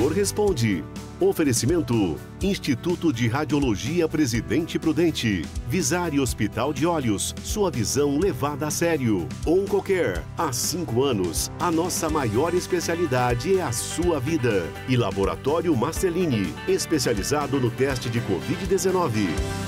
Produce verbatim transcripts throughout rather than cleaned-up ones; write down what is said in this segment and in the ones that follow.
Doutor Responde. Oferecimento: Instituto de Radiologia Presidente Prudente, Visari Hospital de Olhos, sua visão levada a sério. Oncocare, há cinco anos, a nossa maior especialidade é a sua vida. E Laboratório Marcelini, especializado no teste de covid dezenove.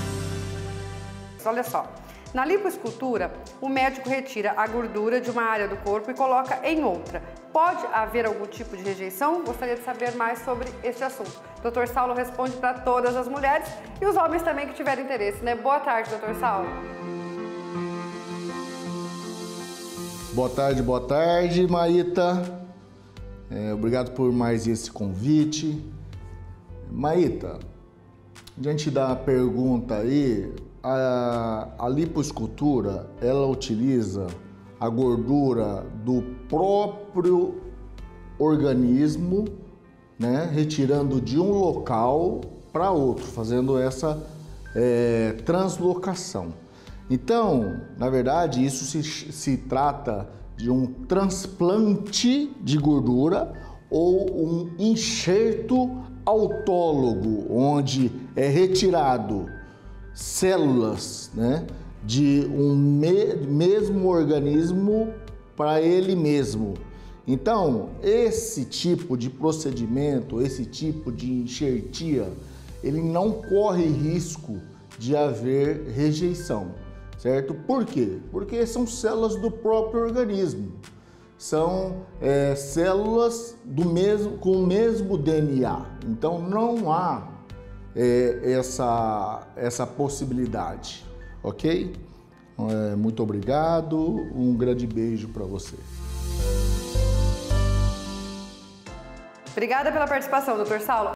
Olha só, na lipoescultura, o médico retira a gordura de uma área do corpo e coloca em outra. Pode haver algum tipo de rejeição? Gostaria de saber mais sobre este assunto. doutor Saulo responde para todas as mulheres e os homens também que tiverem interesse, né? Boa tarde, doutor Saulo. Boa tarde, boa tarde, Maíta. É, obrigado por mais esse convite. Maíta, diante da pergunta aí, a, a lipoescultura, ela utiliza a gordura do próprio organismo, né, retirando de um local para outro, fazendo essa é, translocação. Então, na verdade, isso se, se trata de um transplante de gordura ou um enxerto autólogo, onde é retirado células, né, de um me mesmo organismo para ele mesmo. Então, esse tipo de procedimento, esse tipo de enxertia, ele não corre risco de haver rejeição, certo? Por quê? Porque são células do próprio organismo. São é, células do mesmo, com o mesmo D N A. Então, não há é, essa, essa possibilidade, ok? É, muito obrigado, um grande beijo para você. Obrigada pela participação, doutor Saulo.